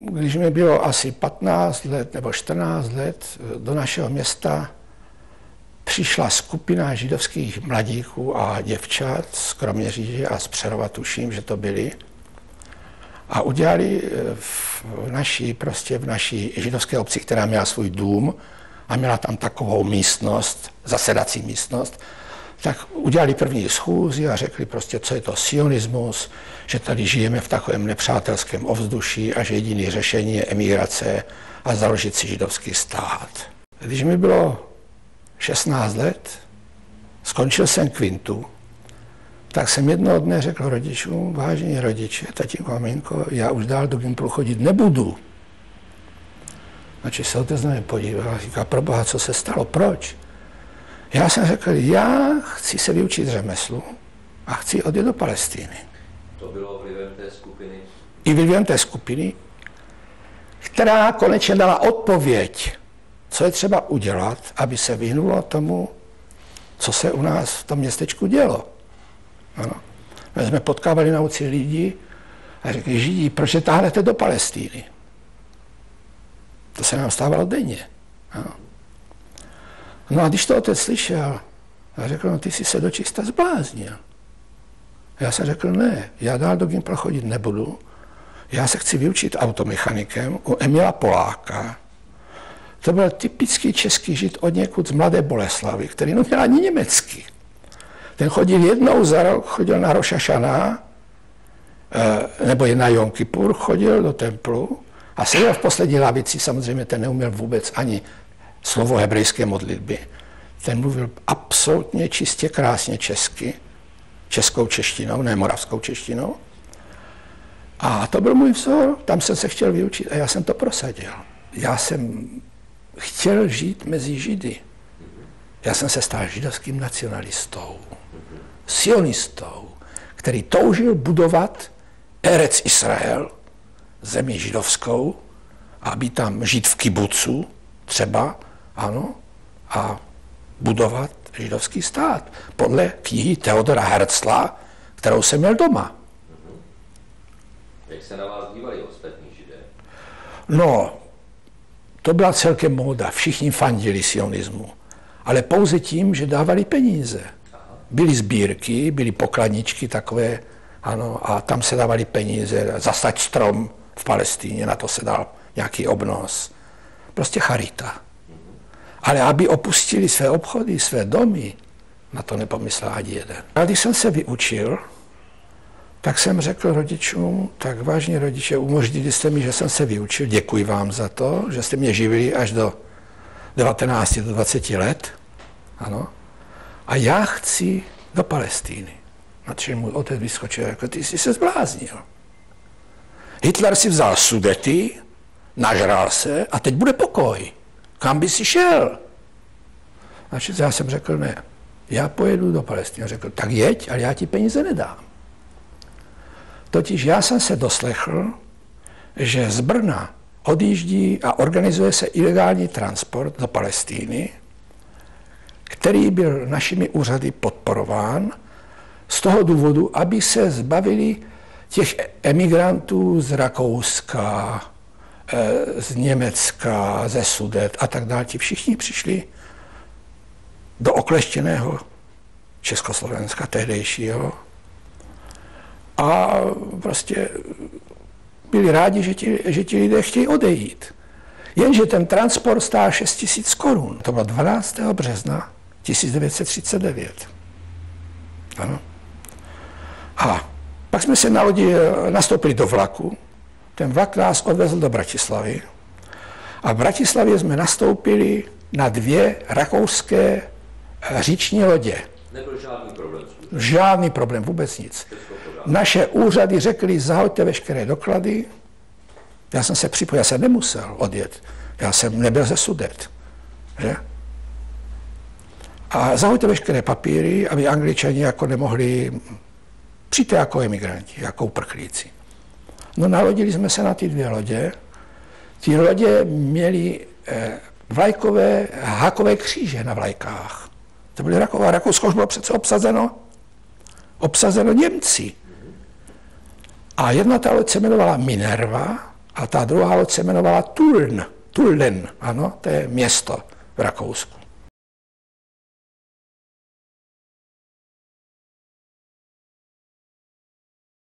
když mi bylo asi 15 let nebo 14 let, do našeho města přišla skupina židovských mladíků a děvčat z Kroměříže a z Přerova, tuším, že to byli, a udělali v naší židovské obci, která měla svůj dům a měla tam takovou místnost, zasedací místnost, tak udělali první schůzi a řekli prostě, co je to sionismus, že tady žijeme v takovém nepřátelském ovzduší a že jediné řešení je emigrace a založit si židovský stát. Když mi bylo 16 let, skončil jsem kvintu, tak jsem jednoho dne řekl rodičům, vážení rodiče, tatínko, maminko, já už dál do Gimplu chodit nebudu. Znači se otec na mě podíval a říká, proboha, co se stalo, proč? Já jsem řekl, já chci se vyučit řemeslu a chci odjet do Palestiny. To bylo vlivem té skupiny? I vlivem té skupiny, která konečně dala odpověď, co je třeba udělat, aby se vyhnulo tomu, co se u nás v tom městečku dělo. Ano. My jsme potkávali na ulici lidi a řekli, Židi, proč je táhnete do Palestiny? To se nám stávalo denně. Ano. No a když to otec slyšel, a řekl, no ty jsi se dočista zbláznil. Já jsem řekl, ne, já dál do Gimplu chodit nebudu, já se chci vyučit automechanikem u Emila Poláka. To byl typický český žid od někud z Mladé Boleslavy, který neměl ani německy. Ten chodil jednou za rok, chodil na Roš hašana, nebo na Jom Kipur, chodil do templu a seděl v poslední lavici, samozřejmě ten neuměl vůbec ani slovo hebrejské modlitby. Ten mluvil absolutně čistě krásně česky, českou češtinou, ne moravskou češtinou. A to byl můj vzor, tam jsem se chtěl vyučit a já jsem to prosadil. Já jsem chtěl žít mezi Židy. Já jsem se stal židovským nacionalistou, sionistou, který toužil budovat Erec Israel, zemi židovskou, aby tam žít v kibucu třeba, ano, a budovat židovský stát podle knihy Theodora Herzla, kterou jsem měl doma. Jak se na vás dívali ostatní Židé? No, to byla celkem móda, všichni fandili sionismu, ale pouze tím, že dávali peníze. Byly sbírky, byly pokladničky takové, ano, a tam se dávali peníze, zasaď strom v Palestíně, na to se dal nějaký obnos. Prostě charita. Ale aby opustili své obchody, své domy, na to nepomyslel ani jeden. A když jsem se vyučil, tak jsem řekl rodičům, tak vážní rodiče, umožnili jste mi, že jsem se vyučil, děkuji vám za to, že jste mě živili až do 19, do 20 let, ano, a já chci do Palestíny. Na čem můj otec vyskočil, jako ty jsi se zbláznil. Hitler si vzal Sudety, nažral se a teď bude pokoj. Kam by si šel? A já jsem řekl, ne, já pojedu do Palestiny. Řekl, tak jeď, ale já ti peníze nedám. Totiž já jsem se doslechl, že z Brna odjíždí a organizuje se ilegální transport do Palestíny, který byl našimi úřady podporován z toho důvodu, aby se zbavili těch emigrantů z Rakouska, z Německa, ze Sudet a tak dále. Ti všichni přišli do okleštěného Československa tehdejšího a prostě byli rádi, že ti lidé chtějí odejít. Jenže ten transport stál 6 000 korun. To bylo 12. března 1939. Ano. A pak jsme se nastoupili do vlaku. Ten vlak nás odvezl do Bratislavy. A v Bratislavě jsme nastoupili na 2 rakouské říční lodě. Nebyl žádný problém? Žádný problém, vůbec nic. Naše úřady řekly, zahoďte veškeré doklady. Já jsem se připojil, já jsem nemusel odjet. Já jsem nebyl ze Sudet. Že? A zahoďte veškeré papíry, aby Angličani jako nemohli přijít jako emigranti, jako uprchlíci. No nalodili jsme se na ty 2 lodě. Ty lodě měly vlajkové hákové kříže na vlajkách. To byly Rakové. Rakousko už bylo přece obsazeno Němci. A jedna ta loď se jmenovala Minerva A ta druhá loď se jmenovala Tulln, ano, to je město v Rakousku.